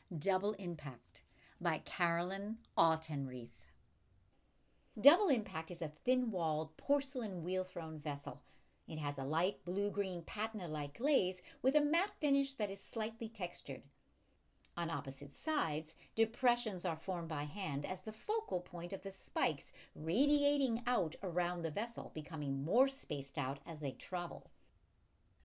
Double Impact by Carolyn Autenreith. Double Impact is a thin-walled porcelain wheel-thrown vessel. It has a light blue-green patina-like glaze with a matte finish that is slightly textured. On opposite sides, depressions are formed by hand as the focal point of the spikes radiating out around the vessel, becoming more spaced out as they travel.